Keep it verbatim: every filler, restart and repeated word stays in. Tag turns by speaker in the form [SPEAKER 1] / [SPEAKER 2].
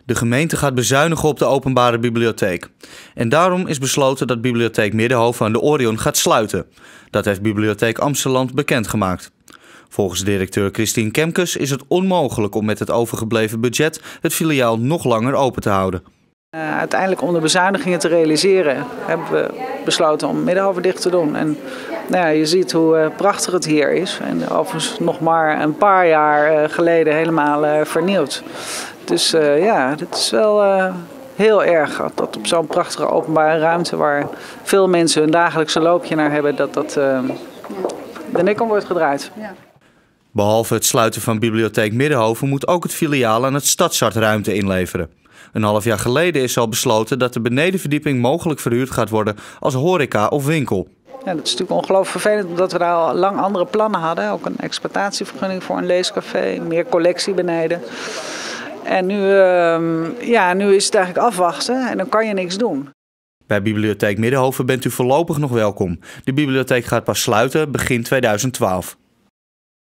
[SPEAKER 1] De gemeente gaat bezuinigen op de openbare bibliotheek. En daarom is besloten dat Bibliotheek Middenhoven aan de Orion gaat sluiten. Dat heeft Bibliotheek Amsterdam bekendgemaakt. Volgens directeur Christine Kemkes is het onmogelijk om met het overgebleven budget het filiaal nog langer open te houden.
[SPEAKER 2] Uh, uiteindelijk om de bezuinigingen te realiseren hebben we besloten om Middenhoven dicht te doen. En nou ja, je ziet hoe uh, prachtig het hier is. En overigens nog maar een paar jaar uh, geleden helemaal uh, vernieuwd. Dus uh, ja, het is wel uh, heel erg dat op zo'n prachtige openbare ruimte waar veel mensen hun dagelijkse loopje naar hebben, dat dat uh, de nek om wordt gedraaid. Ja.
[SPEAKER 1] Behalve het sluiten van Bibliotheek Middenhoven moet ook het filiaal aan het Stadshart-ruimte inleveren. Een half jaar geleden is al besloten dat de benedenverdieping mogelijk verhuurd gaat worden als horeca of winkel.
[SPEAKER 2] Ja, dat is natuurlijk ongelooflijk vervelend omdat we daar al lang andere plannen hadden. Ook een exploitatievergunning voor een leescafé, meer collectie beneden. En nu, uh, ja, nu is het eigenlijk afwachten en dan kan je niks doen.
[SPEAKER 1] Bij Bibliotheek Middenhoven bent u voorlopig nog welkom. De bibliotheek gaat pas sluiten begin tweeduizend twaalf.